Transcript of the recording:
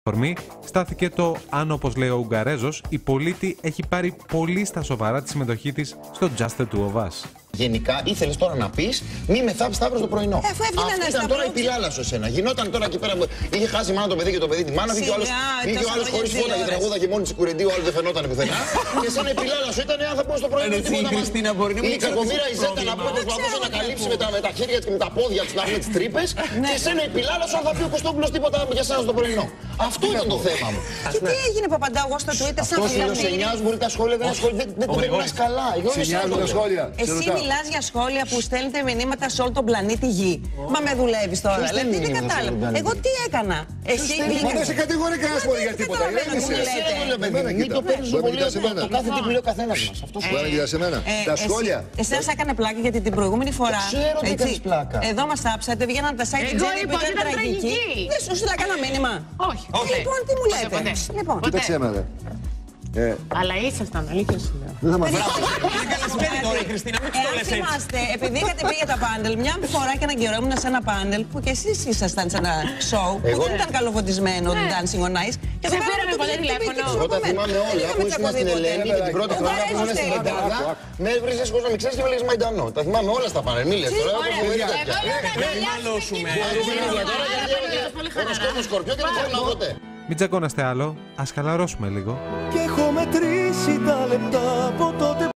στάθηκε το αν, όπως λέει ο Ουγγαρέζος, η πολίτη έχει πάρει πολύ στα σοβαρά τη συμμετοχή της στο Just the Two of Us. Γενικά ήθελε τώρα να πει μη με θάψει αύριο το πρωινό. Αυτό ήταν τώρα η πιλάλα σου εσένα. Γινόταν τώρα εκεί πέρα. Είχε χάσει η μάνα το παιδί και το παιδί τη μάνα. Βγήκε ο άλλο χωρί φώτα και τραγούδα και μόνη τη κουρεντή. Ο άλλο δεν φαινόταν πουθενά. Και σαν η πιλάλα σου ήταν αν θα πω στο πρωινό. Η κακομοίρα η Ζέτα να πω προσπαθούσε να καλύψει με τα χέρια τη και με τα πόδια τη να βγει τι τρύπε. Και εσένα η πιλάλα σου αν θα πει ο Κωστόπουλο τίποτα για εσένα στο πρωινό. Αυτό ήταν το θέμα μου. Και τι έγινε Παπαντάου εγώ στο Twitter σαν φιλοσενιά μπορεί τα σχόλια δεν το περνά καλά. Εσύ μιλάς για σχόλια που στέλνετε μηνύματα σε όλο τον πλανήτη Γη. Μα με δουλεύεις τώρα. Δηλαδή δεν κατάλαβα. Εγώ τι έκανα. Εσύ δεν σε κατηγορεί κανένας πολύ για τίποτα. Μην το παίρνεις στο πολύ. Το κάθε τι που λέει ο καθένας μας. Αυτό σου έλεγε για σεμένα. Τα σχόλια. Εσένα έκανε πλάκα γιατί την προηγούμενη φορά. Ξέρω ότι κάνεις πλάκα. Εδώ μας άψατε, βγαίναν τα site Τζέννη που ήταν τραγική. Δεν σου στείλα κανένα μήνυμα. Όχι. Λοιπόν, τι μου λέτε. Κοίταξε εμένα. Αλλά ήσασταν, αλήθεια σου λέω. Δεν θα μας Εάν θυμάστε, επειδή είχατε πει για τα πάνελ, μια φορά και έναν καιρό ήμουν σε ένα πάνελ που και εσείς ήσασταν σε ένα show που δεν ήταν καλοφωτισμένο, το Dancing on Ice. Και σε πήραμε ποτέ τηλέφωνο. Εγώ τα θυμάμαι όλα που ήσουν στην Ελένη και την πρώτη χρονιά που ήμουν στην Πεντάδα. Με έβριζες χωρίς να με ξέρεις και με λέγεις Μαϊντανό. Τα θυμάμαι όλα στα πάνελ. Μίλες τώρα. Μην τσακώναστε άλλο, ας χαλαρώσουμε λίγο. Και έχω μετρήσει τα λεπτά από τότε